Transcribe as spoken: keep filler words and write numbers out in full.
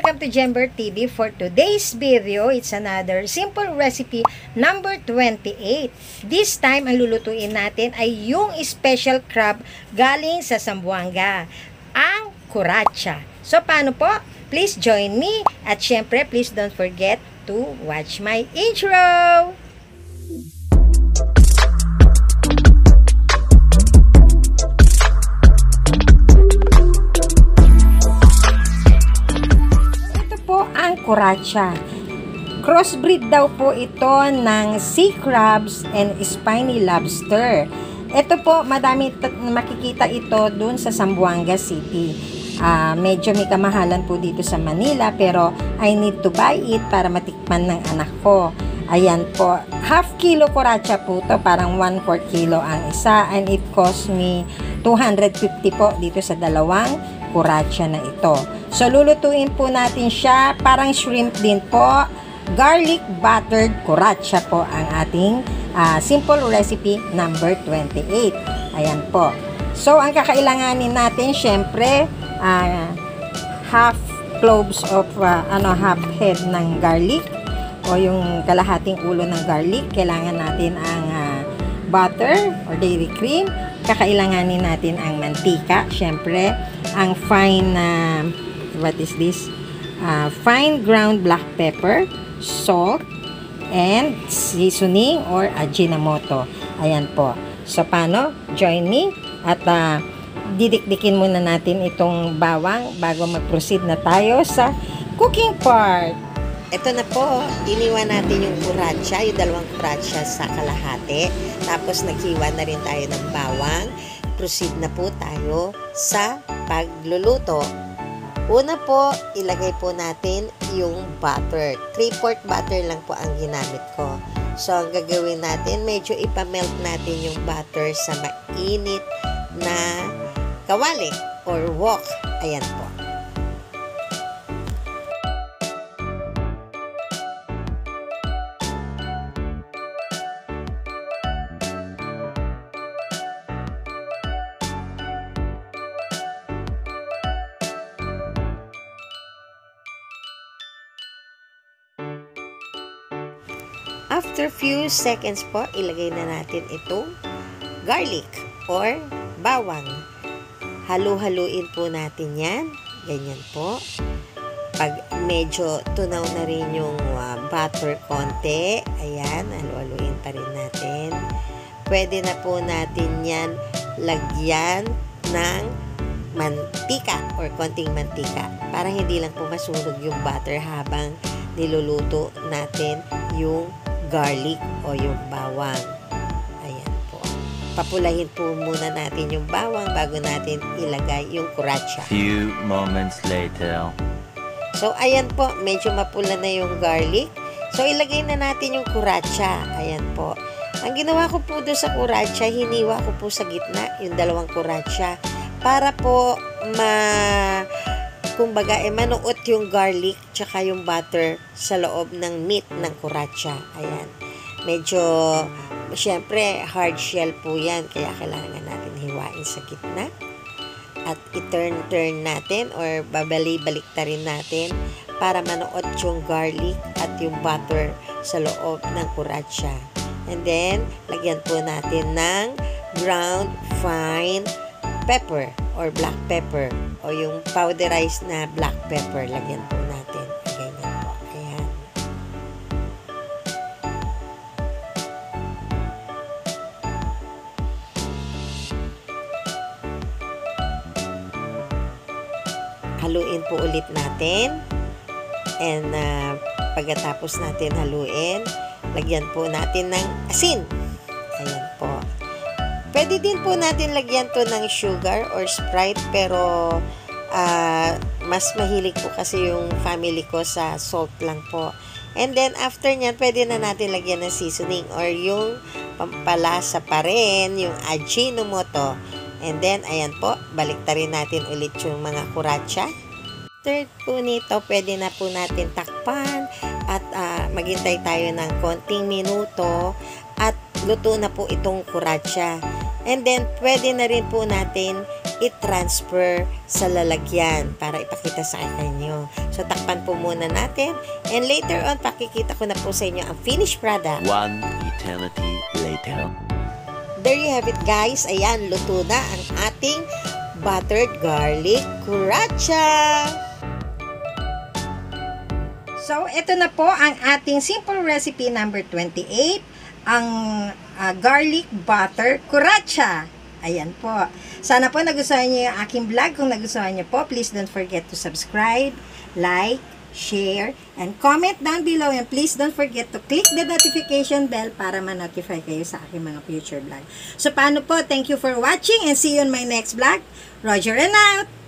welcome to Jember T V. For today's video, it's another simple recipe number twenty-eight. This time, ang lulutuin natin ay yung special crab galing sa Zamboanga, ang cuaracha. So, paano po? Please join me. At syempre, please don't forget to watch my intro. Cuaracha. Crossbreed daw po ito ng sea crabs and spiny lobster. Ito po, madami makikita ito dun sa Zamboanga City. Uh, medyo may kamahalan po dito sa Manila, pero I need to buy it para matikman ng anak ko. Ayan po, half kilo cuaracha po to, parang one fourth kilo ang isa, and it cost me two hundred fifty po dito sa dalawang cuaracha na ito. So, lulutuin po natin siya, parang shrimp din po. Garlic buttered cuaracha po ang ating uh, simple recipe number twenty-eight. Ayan po. So, ang kakailanganin natin, syempre, uh, half cloves of, uh, ano, half head ng garlic o yung kalahating ulo ng garlic. Kailangan natin ang uh, butter or dairy cream. Kakailanganin natin ang mantika, syempre, ang fine na uh, what is this? Uh, fine ground black pepper, salt, and seasoning or ajinomoto. Ayan po. So, paano? Join me. At uh, didikdikin muna natin itong bawang bago mag-proceed na tayo sa cooking part. Ito na po, iniwan natin yung cuaracha, yung dalawang cuaracha sa kalahati. Tapos naghiwa na rin tayo ng bawang. Proceed na po tayo sa pagluluto. Una po, ilagay po natin yung butter. three fourths butter lang po ang ginamit ko. So, ang gagawin natin, medyo ipamelt natin yung butter sa mainit na kawali or wok. Ayan po. After few seconds po, ilagay na natin itong garlic or bawang. Halu-haluin po natin yan. Ganyan po. Pag medyo tunaw na rin yung uh, butter konti, ayan, halu-haluin pa rin natin. Pwede na po natin yan lagyan ng mantika or konting mantika para hindi lang po masunog yung butter habang niluluto natin yung garlic o yung bawang. Ayan po. Papulahin po muna natin yung bawang bago natin ilagay yung cuaracha. Few moments later. So, ayan po. Medyo mapula na yung garlic. So, ilagay na natin yung cuaracha. Ayan po. Ang ginawa ko po doon sa cuaracha, hiniwa ko po sa gitna yung dalawang cuaracha para po ma... kumbaga, eh, manuot yung garlic tsaka yung butter sa loob ng meat ng cuaracha. Ayan. Medyo, syempre, hard shell po yan. Kaya kailangan natin hiwain sa gitna. At i-turn-turn natin or babali-balik ta rin natin para manuot yung garlic at yung butter sa loob ng cuaracha. And then, lagyan po natin ng ground fine pepper or black pepper o yung powderized na black pepper, lagyan po natin. Ganyan po. Ayan. Haluin po ulit natin. And uh, pagkatapos natin haluin, lagyan po natin ng asin. Ayan po. Pwede din po natin lagyan to ng sugar or Sprite, pero uh, mas mahilig po kasi yung family ko sa salt lang po. And then after nyan, pwede na natin lagyan ng seasoning or yung pampalasa pa rin, yung ajinomoto. And then, ayan po, baliktarin natin ulit yung mga cuaracha. Third po nito, pwede na po natin takpan at uh, maghintay tayo ng konting minuto at luto na po itong cuaracha. And then, pwede na rin po natin i-transfer sa lalagyan para ipakita sa inyo. So, takpan po muna natin. And later on, pakikita ko na po sa inyo ang finished product. One eternity later. There you have it, guys. Ayan, luto na ang ating buttered garlic sriracha. So, ito na po ang ating simple recipe number twenty-eight, ang uh, garlic butter sriracha. Ayan po. Sana po nagustuhan niyo yung aking vlog. Kung nagustuhan niyo po, please don't forget to subscribe, like, share, and comment down below. And please don't forget to click the notification bell para ma-notify kayo sa aking mga future vlog. So, paano po? Thank you for watching and see you on my next vlog. Roger and out!